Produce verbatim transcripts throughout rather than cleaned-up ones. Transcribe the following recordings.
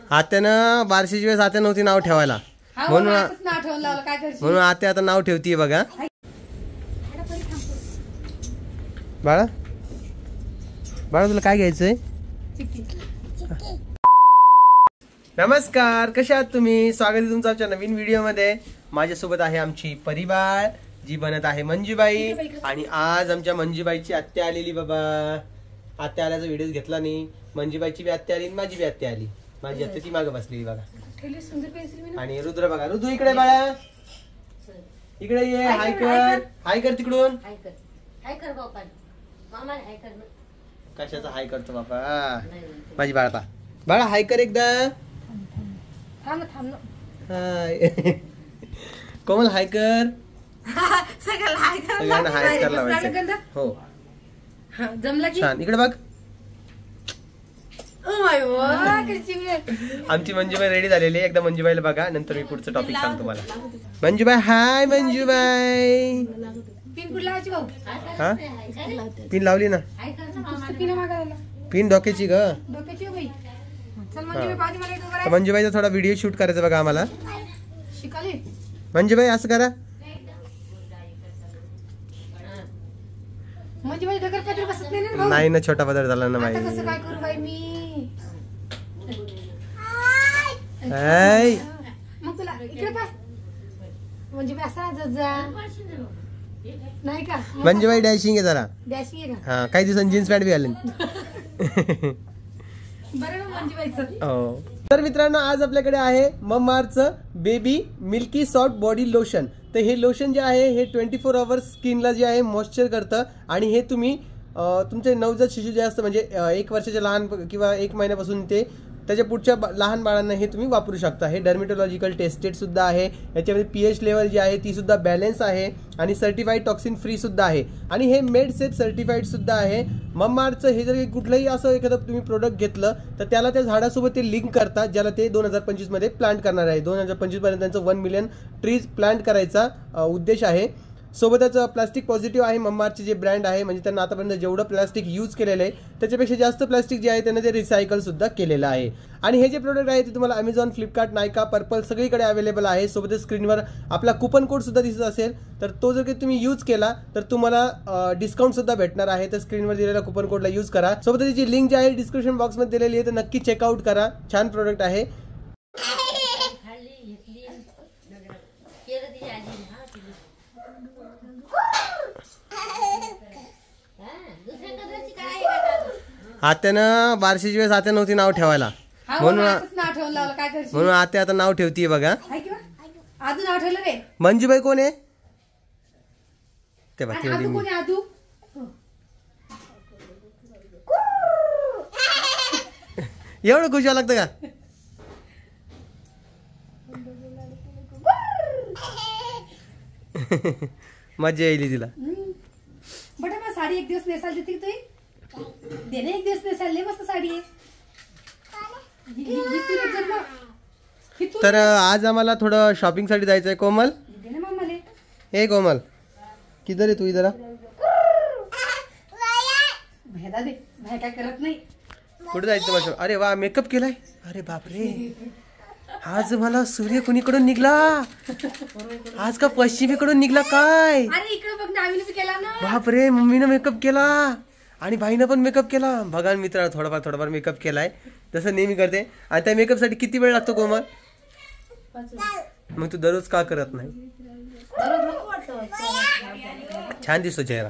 आत्यानं बारशीची वेळेस आत्या नव्हती नाव ठेवायला, म्हणून म्हणून आत्या आता नाव ठेवतीये बघा. बाळा बाळा तुला काय घ्यायचंय? नमस्कार, कशा आहात तुम्ही? स्वागत आहे तुमचं आमच्या नवीन व्हिडिओ मध्ये. माझ्यासोबत आहे आमची परिबाळ जी बनत आहे मंजूबाई. आणि आज आमच्या मंजूबाईची आत्या आलेली बाबा. आत्या आल्याचा व्हिडिओ घेतला नाही. मंजूबाईची बी आत्या आली, माझी बी आत्या आली. माझी आत्या ती मागे बसलेली बघा. आणि रुद्र बघा, रुद्र इकडे बाळा, इकडे ये. हाय कर, हाय कर तिकडून. कशाचा हाय करतो बाबा माझी बाळा? बाळा हाय कर एकदा. हाय कोमल हाय कर. सगळ्यांना हाय कर लावायचं. हो छान. इकडे बघ. आमची मंजूबाई रेडी झालेली आहे. एकदा मंजूबाईला बघा, नंतर मी पुढचं टॉपिक सांगतो मला. मंजूबाई हाय. मंजूबाई हा पिन लावली ना? पिन डोक्याची ग. मंजूबाईचा थोडा व्हिडिओ शूट करायचा बघा आम्हाला. मंजूबाई असं करा. नाही ना, छोटा पदर झाला ना बाई. मंजूबाई डॅशिंग आहे जरा. हा काही दिवसांनी जीन्स पॅन्ट बी आले. हो तर मित्रांनो, आज आपल्याकडे आहे मम्माचं baby milky soft body lotion. तर हे लोशन जे आहे हे ट्वेंटी फोर आवर्स स्किनला जे आहे मॉइश्चर करतं. आणि हे तुम्ही तुमचे नवजात शिशू जे असतं म्हणजे एक वर्षाच्या लहान किंवा एक महिन्यापासून ते त्याच्या पुढच्या लहान बाळांना हे तुम्ही वापरू शकता. हे डर्मेटोलॉजिकल टेस्टेड सुद्धा आहे. याच्यामध्ये पीएच लेवल जी आहे ती सुद्धा बॅलन्स आहे आणि सर्टिफाईड टॉक्सिन फ्री सुद्धा आहे. आणि हे मेड सेफ सर्टिफाईड सुद्धा आहे. मम्माचं हे जर कुठलंही असं एखादं तुम्ही प्रोडक्ट घेतलं तर त्याला त्या झाडासोबत ते लिंक करतात, ज्याला ते दोन हजार पंचवीस मध्ये प्लांट करणार आहे. दोन हजार पंचवीस पर्यंत त्यांचं वन मिलियन ट्रीज प्लांट करायचा उद्देश आहे. सोबतच प्लास्टिक पॉझिटिव्ह आहे. मम्माचे जे ब्रँड आहे म्हणजे त्यांना आतापर्यंत जेवढं प्लास्टिक यूज केलेलं आहे त्याच्यापेक्षा जास्त प्लास्टिक जे आहे त्यांना ते रिसायकल सुद्धा केलेलं आहे. आणि हे जे प्रोडक्ट आहे ते तुम्हाला अमेझॉन, फ्लिपकार्ट, नायका, पर्पल सगळीकडे अवेलेबल आहे. सोबतच स्क्रीनवर आपला कुपन कोड सुद्धा दिसत असेल तर तो जर काही तुम्ही यूज केला तर तुम्हाला डिस्काउंट सुद्धा भेटणार आहे. तर स्क्रीनवर दिलेल्या कुपन कोडला यूज करा. सोबत त्याची लिंक जी आहे डिस्क्रिप्शन बॉक्समध्ये दिलेली आहे, तर नक्की चेकआउट करा. छान प्रोडक्ट आहे. आत्यानं बारशीची वेळेस आत्या नव्हती नाव ठेवायला, म्हणून म्हणून आत्या आता नाव ठेवतीये बघा. मंजूबाई कोण आहे ते बाकी एवढं खुश व्हायला लागतं का? मजा येईल तिला. साडी एक दिवस नेसाल देते तुम्ही देणे. एक दिवस नेसाल मस्त साडी आहे. तर आज आम्हाला थोडं शॉपिंग साठी जायचंय. कोमल हे कोमल किधर आहे तू? इधर काय करत नाही. कुठे जायचं माझं? अरे वा, मेकअप केलाय. अरे बापरे, आज मला सूर्य कुणीकडून निघला? आज का पश्चिमेकडून निघला काय? बापरे, मम्मीनं मेकअप केला आणि भाईनं पण मेकअप केला. बघा मित्र, थोडाफार थोडाफार मेकअप केलाय जसं नेहमी करते. आणि त्या मेकअप साठी किती वेळ लागतो कोमल? मग तू दररोज का करत नाही? छान दिसतो चेहरा.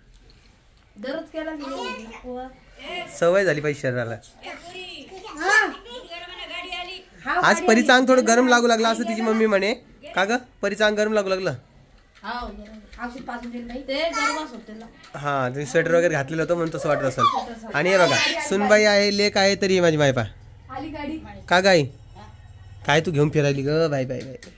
सवय झाली पाहिजे शरीराला. आज परीचं अंग थोडं गरम लागू लागला असं तिची मम्मी म्हणे. का ग, परीचं अंग गरम लागू लागलं? हा, तुम्ही स्वेटर वगैरे घातलेलं होतं म्हणून तसं वाटत असेल. आणि हे बघा, सुनबाई आहे, लेक आहे, तरी माझी मायपा का गाई काय तू घेऊन फिरायली ग? Bye bye bye.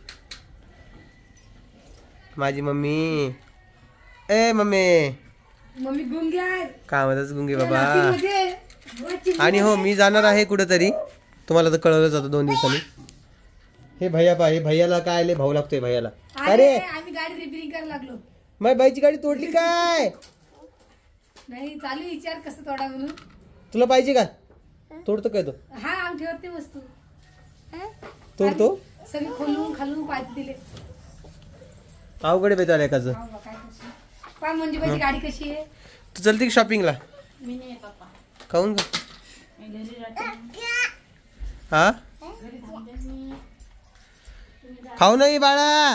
माझी मम्मी. ए मम्मी, मम्मी गुंगी आहे. कामातच गुंगी बाबा. आणि हो, मी जाणार आहे कुठेतरी, तुम्हाला तर कळवलं जातं दोन दिवसांनी. हे भैया पा, हे भैयाला काय आले भाऊ लागतोय भैयाला. अरे आम्ही गाडी रिपेअरिंग करायला लागलो. माझी बाईची गाडी तोडली काय? नाही, चालू विचार कसं तोडा म्हणून. तुला पाहिजे का? तोडतो काय तो? हा, आम ठेवते वस्तू. तोडतो सगळे खोलून खालून पायत दिले. अवघड आहे बेटा एकाचं. पा म्हणजे माझी गाडी कशी आहे. तू चलती की शॉपिंगला. मी नाही पप्पा. खाऊन घरी राहते. हा खाऊ नाही बाळा.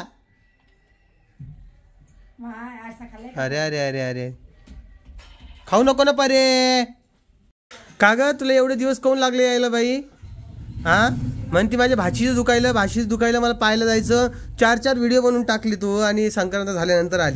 अरे अरे अरे अरे खाऊ नको ना परे. का ग तुला एवढे दिवस कोण लागले यायला बाई. हा म्हणती माझ्या भाचीचं दुखायला भाषीच दुखायला मला पाहायला जायचं. चार चार व्हिडिओ बनवून टाकली तू आणि संक्रांत झाल्यानंतर आली.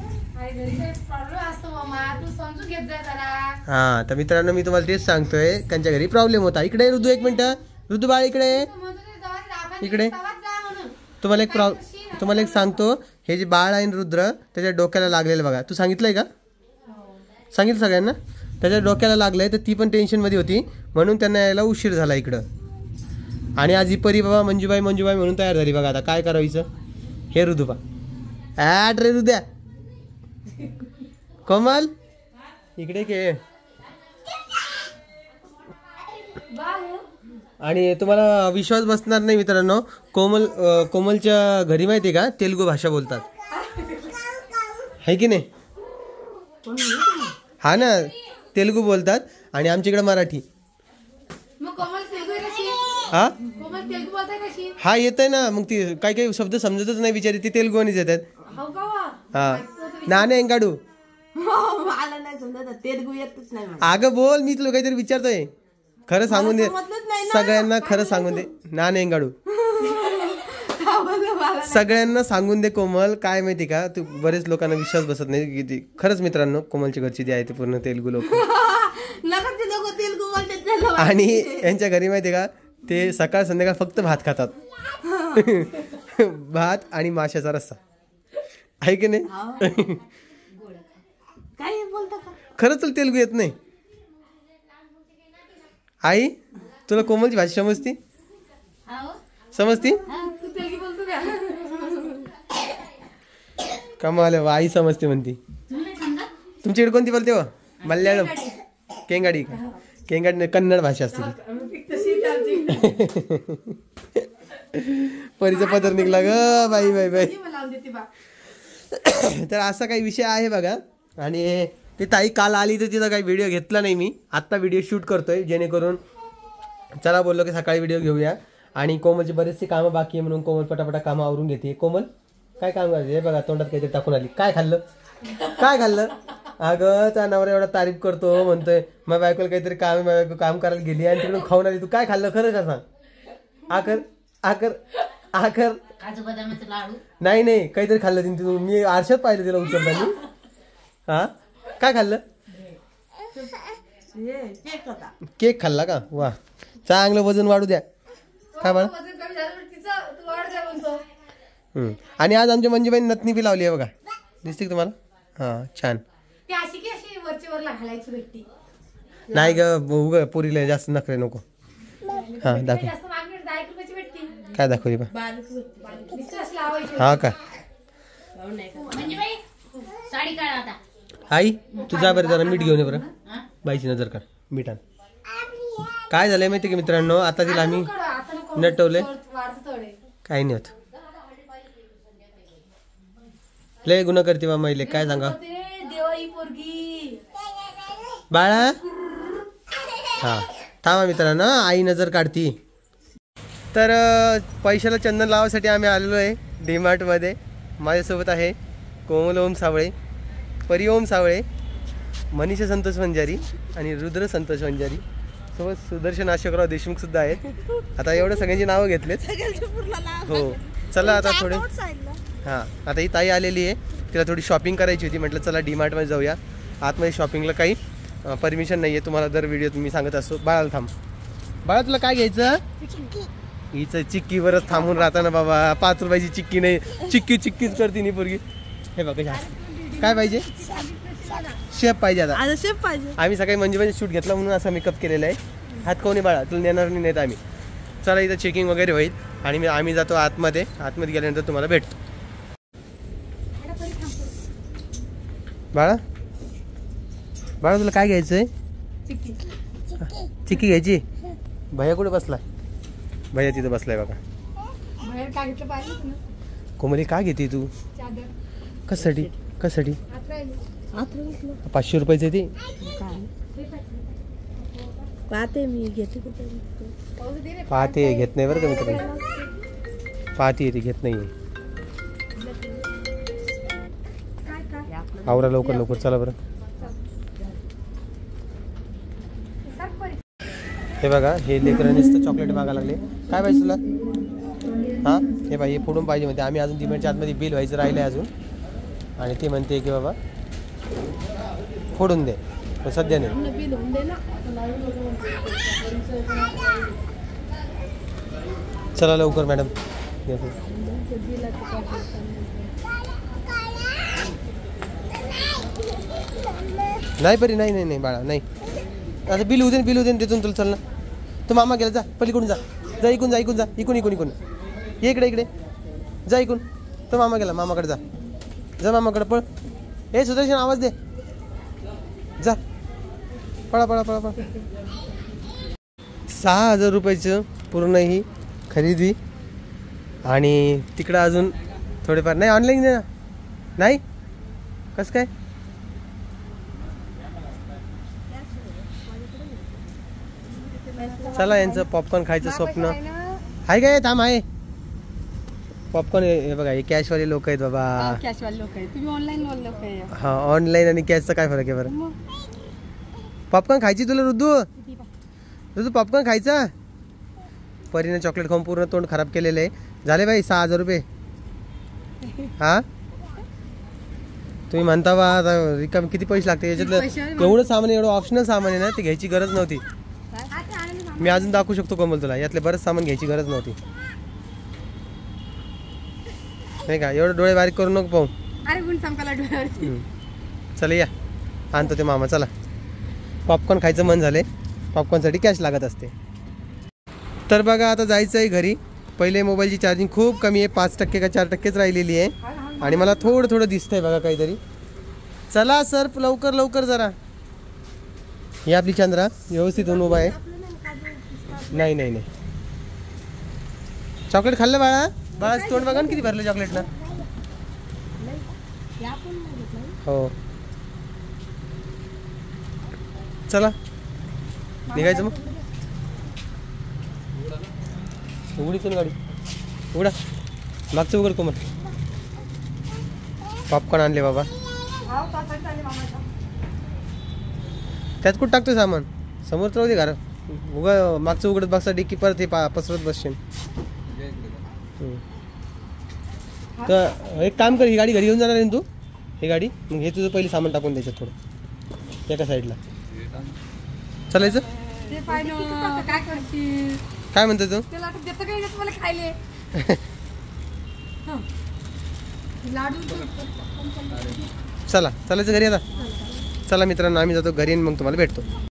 हा तर मित्रांनो मी तुम्हाला तेच सांगतोय त्यांच्या घरी प्रॉब्लेम होता. इकडे ऋतू एक मिनिट. ऋतू बाळ इकडे इकडे तुम्हाला एक प्रॉ तुम्हाला एक सांगतो. हे जे बाळ आहे रुद्र त्याच्या डोक्याला लागलेलं बघा. तू सांगितलंय का. सांगितलं सगळ्यांना. त्याच्या डोक्याला लागलंय तर ती पण टेन्शनमध्ये होती म्हणून त्यांना यायला उशीर झाला इकडं. आणि आज ही परी बाबा मंजूबाई मंजूबाई म्हणून तयार झाली बघा. आता काय करायचं. हे ऋतुबा ॲट रे ऋद्या. कोमल इकडे के. आणि तुम्हाला विश्वास बसणार नाही मित्रांनो. कोमल कोमलच्या घरी माहिती आहे का तेलुगू भाषा बोलतात. है की नाही. हा ना तेलुगू बोलतात आणि आमच्या इकडे मराठी. हा हा येत आहे ना. मग ती काही काही शब्द समजतच नाही बिचारी. ती तेलुगूनीच येतात. हा नाणे एंगाडू. अगं बोल मी तुला काहीतरी विचारतोय. खरं सांगून दे सगळ्यांना. खरं सांगून दे नाणे एंगाडू. सगळ्यांना सांगून दे कोमल. काय माहिती का तू बरेच लोकांना विश्वास बसत नाही किती. खरंच मित्रांनो कोमलच्या घरची जे आहे ते पूर्ण तेलुगू लोक. आणि यांच्या घरी माहिती का ते सकाळ संध्याकाळ फक्त भात खातात. भात आणि माशाचा रस्सा आहे की नाही. खरंच तुला तेलुगू येत नाही. आई तुला कोमलची भाषा समजती. समजती कमाल आहे. आई समजते म्हणती. तुमच्याकडे कोणती बोलते व मल्याळम केंगाडी. केंगाडी कन्नड भाषा असते ती. परीचा पदर निघला ग बाई बाई बाई. तर असा काही विषय आहे बघा. आणि ती ताई काल आली तर तिचा काही व्हिडिओ घेतला नाही मी. आत्ता व्हिडिओ शूट करतोय जेणेकरून चला बोललो की सकाळी व्हिडिओ घेऊया. आणि कोमलची बरेचसे कामं बाकी आहे म्हणून कोमल पटापटा कामं आवरून घेते. कोमल काय काम करायचे. हे बघा तोंडात काहीतरी टाकून आली. काय खाल्लं काय खाल्लं. अगं त्या नवरा एवढा तारीफ करतो म्हणतोय माझ्या बायकोला काहीतरी काम बायको काम करायला गेली आणि तिकडून खाऊन आली. तू काय खाल्लं खरं का सांग. आकर आकर आकर काजू बदामाचे लाडू. नाही नाही काहीतरी खाल्लं तिने. मी आरशात पाहिलं तिला उचलताना. हा काय खाल्लं. केक खाल्ला का. वा चांगलं वजन वाढू द्या. काय बघा. आणि आज आमच्या मंजूबाई नथनी बी लावली आहे बघा. दिसते का तुम्हाला. हा छान. नाही ग उग पुरीला जास्त नखरे नको. हा दाखव. काय दाखवली बा. हा का आई तुझा बरं जरा मीठ घेऊन ये बरं. बाईची नजर कर मीठ. काय झालंय माहिती का मित्रांनो आता तिला आम्ही नटवले. काही नाही होत. लय गुन्हा करते बा महिले. काय सांगा बाळा. हा थांबा मित्रांनो आई नजर काढती. तर पैशाला चंदन लावासाठी आम्ही आलेलो आहे डी मार्टमध्ये. माझ्यासोबत आहे कोमल ओम सावळे, परी ओम सावळे, मनीषा संतोष वंजारी आणि रुद्र संतोष वंजारी. सोबत सुदर्शन अशोकराव देशमुख सुद्धा आहेत. आता एवढं सगळ्यांची नावं घेतलेत. हो चला आता थोडे. हां आता ही ताई आलेली आहे. तिला थोडी शॉपिंग करायची होती. म्हटलं चला डी मार्टमध्ये जाऊया. आतमध्ये शॉपिंगला काही परमिशन नाही आहे. तुम्हाला दर व्हिडिओ तुम्ही सांगत असतो. बाळाला थांब. बाळा तुला काय घ्यायचं. हिचं चिक्कीवरच थांबून राहता ना बाबा. पाच रुपयाची चिक्की नाही चिक्की चिक्कीच करते नाही पोरगी. हे बघा काय पाहिजे. शेप पाहिजे. आता शेप पाहिजे. आम्ही सकाळी मंजूबाईचा शूट घेतला म्हणून असा मेकअप केलेला आहे. हात कोणी बाळा तुला नेणार नाही नेत आम्ही. चला इथं चेकिंग वगैरे होईल आणि आम्ही जातो आतमध्ये. आतमध्ये गेल्यानंतर तुम्हाला भेटतो. बाळा बाळा तुला काय घ्यायचंय. चिक्की घ्यायची. भैया कुठे बसला. भैया तिथं बसलाय बघा. बाहेर काय घेतलं पाहिजे ना कोमली का घेते तू? चादर कशासाठी कशासाठी? आत राहिली. पाचशे रुपयाचे ते पाहते मी घेते कुठे पाहू दे रे. पाहते घेत नाही बरं का मित्र. पाहते ती घेत नाही. काय काय आवरा लवकर लवकर चला बरं. सर परी हे बघा हे लेकरं नुसतं चॉकलेट मागायला लागले. काय पाहिजे तुला? हां हे बाई हे फोडून पाहिजे म्हणते. आम्ही अजून डिमेटच्या आतमध्ये बिल व्हायचं राहिलं आहे अजून आणि ते म्हणते की बाबा फोडून दे पण सध्या नाही. बिल होऊन दे ना. चला लवकर मॅडम. नाही परी नाही नाही नाही बाळा नाही. आता बिल होऊ दे बिल होऊ दे तिथून तुला चल ना. तू मामा गेला जा पलीकडून जा. जा इकून जा इकून जा इकून इकून इकून ये इकडे इकडे जा इकून. तो मामा गेला मामाकडे जा. जा मामाकडे पळ. ए सुदर्शन आवाज दे. जा पळा पळा पळा पळा. सहा हजार रुपयाचं पूर्ण ही खरेदी आणि तिकडं अजून थोडेफार नाही ऑनलाईन दे ना. नाही कसं काय? चला यांचं पॉपकॉर्न खायचं स्वप्न आहे काय? थांब आहे पॉपकॉर्न. हे बघा हे कॅशवाले लोक आहेत बाबा. कॅशवाले लोक आहे. तुम्ही ऑनलाईन लोक आहे. हा ऑनलाईन आणि कॅशचा काय फरक आहे बरं? पॉपकॉर्न खायची तुला रुद्दू? रुद्दू पॉपकॉर्न खायचा? परीने चॉकलेट खाऊन पूर्ण तोंड खराब केलेलं आहे. झाले बाई सहा हजार रुपये. हा तुम्ही म्हणता बा आता रिकाम किती पैसे लागते याच्यातलं? एवढं सामान एवढं ऑप्शनल सामान आहे ना ते घ्यायची गरज नव्हती. मी अजून दाखवू शकतो कमल तुला यातले बरंच सामान घ्यायची गरज नव्हती नाही का? एवढं डोळे बारीक करून नको पाहू. अरे गुण संपला डोळ्यावरती. चला या आणतो ते मामा. चला पॉपकॉर्न खायचं मन झाले. पॉपकॉर्नसाठी कॅश लागत असते. तर बघा आता जायचं आहे घरी. पहिले मोबाईलची चार्जिंग खूप कमी आहे. पाच टक्के का चार टक्केच राहिलेली आहे आणि मला थोडं थोडं दिसतंय बघा काहीतरी. चला सर लवकर लवकर जरा. ही आपली चंद्रा व्यवस्थित होऊन उभा आहे. नाही नाही नाही चॉकलेट खाल्लं बाळा? बाळा तोंड बघा ना किती भरलं चॉकलेटनं. हो चला निघायचं मग. उघडीतून गाडी उघडा. मागचं उघड कोमल. पॉपकॉर्न आणले बाबा. त्यात कुठं टाकतोय सामान? समोर तर होते घर. उघड मागचं उघडत बसता डिक्की परत हे पा पसरत बसशील. तर एक काम कर ही गाडी घरी घेऊन जाणार आहे तू. ही गाडी मग हे तुझं पहिले सामान टाकून द्यायचं थोडं एका साईडला. चालायचं? काय करशील? काय म्हणतो तू? त्याला देतं काही देत मला खायले. लाडू चला चालायचं घरी आता. चला मित्रांनो आम्ही जातो घरी आणि मग तुम्हाला भेटतो.